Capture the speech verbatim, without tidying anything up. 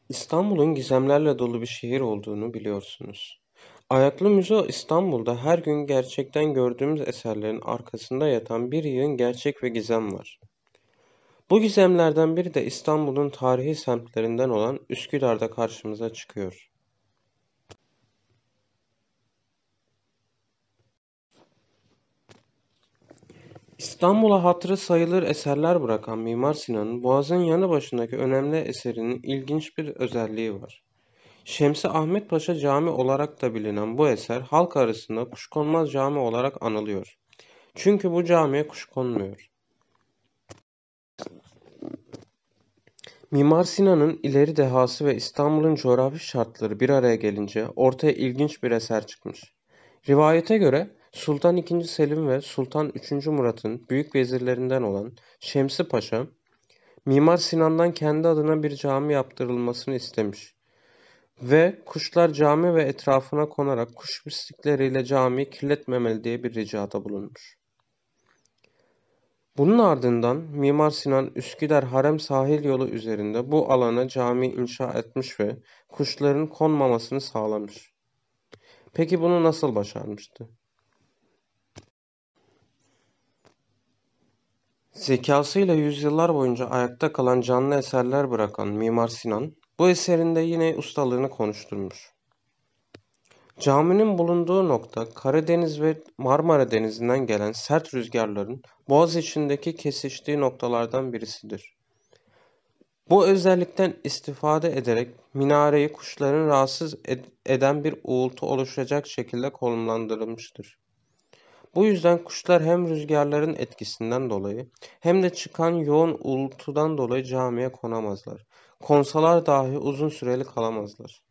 İstanbul'un gizemlerle dolu bir şehir olduğunu biliyorsunuz. Ayaklı Müze İstanbul'da her gün gerçekten gördüğümüz eserlerin arkasında yatan bir yığın gerçek ve gizem var. Bu gizemlerden biri de İstanbul'un tarihi semtlerinden olan Üsküdar'da karşımıza çıkıyor. İstanbul'a hatırı sayılır eserler bırakan Mimar Sinan'ın Boğaz'ın yanı başındaki önemli eserinin ilginç bir özelliği var. Şemsi Ahmet Paşa Camii olarak da bilinen bu eser halk arasında Kuşkonmaz Cami olarak anılıyor. Çünkü bu camiye kuş konmuyor. Mimar Sinan'ın ileri dehası ve İstanbul'un coğrafi şartları bir araya gelince ortaya ilginç bir eser çıkmış. Rivayete göre Sultan ikinci. Selim ve Sultan üçüncü. Murat'ın büyük vezirlerinden olan Şemsi Paşa, Mimar Sinan'dan kendi adına bir cami yaptırılmasını istemiş ve kuşlar cami ve etrafına konarak kuş pislikleriyle camiyi kirletmemeli diye bir ricada bulunmuş. Bunun ardından Mimar Sinan Üsküdar Harem sahil yolu üzerinde bu alana cami inşa etmiş ve kuşların konmamasını sağlamış. Peki bunu nasıl başarmıştı? Zekasıyla yüzyıllar boyunca ayakta kalan canlı eserler bırakan Mimar Sinan, bu eserinde yine ustalığını konuşturmuş. Caminin bulunduğu nokta Karadeniz ve Marmara Denizi'nden gelen sert rüzgarların Boğaz içindeki kesiştiği noktalardan birisidir. Bu özellikten istifade ederek minareyi kuşların rahatsız ed- eden bir uğultu oluşacak şekilde konumlandırılmıştır. Bu yüzden kuşlar hem rüzgarların etkisinden dolayı hem de çıkan yoğun uğultudan dolayı camiye konamazlar. Konsalar dahi uzun süreli kalamazlar.